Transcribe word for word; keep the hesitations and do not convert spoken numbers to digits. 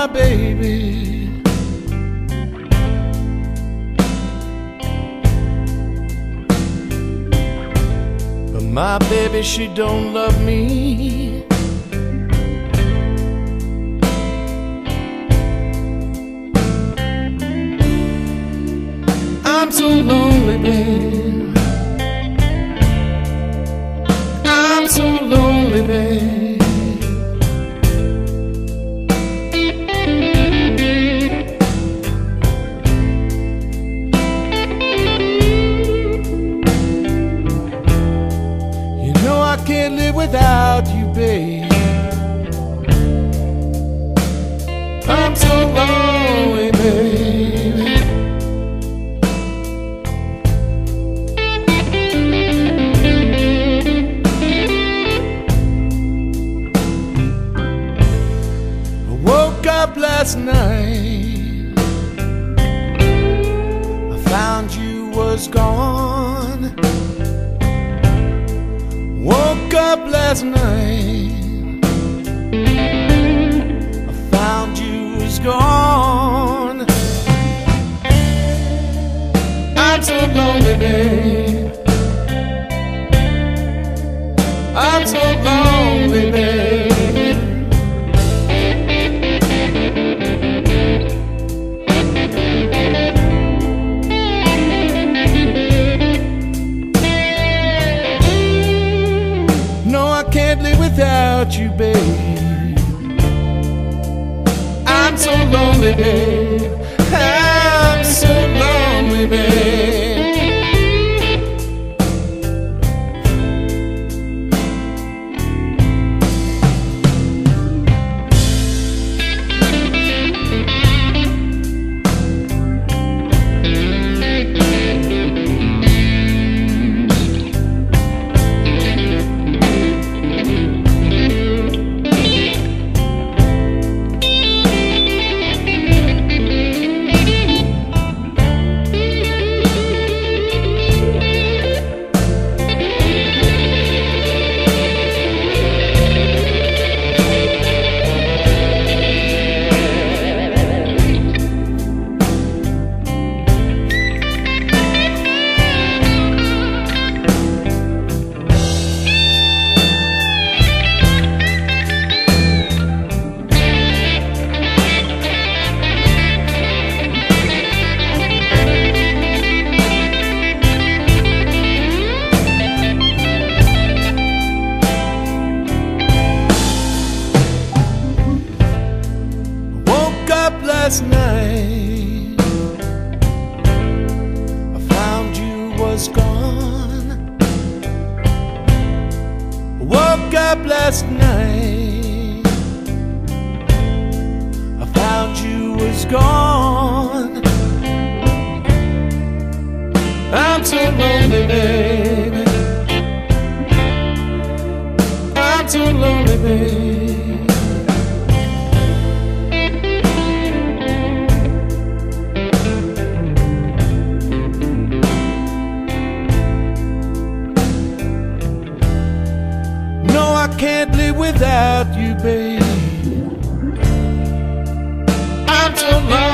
my baby. But my baby, she don't love me. I'm so lonely, babe. I'm so lonely, babe. You know I can't live without you, babe. I'm so lonely, babe. Woke up last night, I found you was gone. Woke up last night, I found you was gone. I'm so lonely, babe. I'm so lonely, babe. Can't live without you, babe. I'm so lonely, babe. I'm so lonely, babe. Last night, I found you was gone. Woke up last night, I found you was gone. I'm so lonely, baby. I'm so lonely, baby. I can't live without you, babe. I'm so lonely.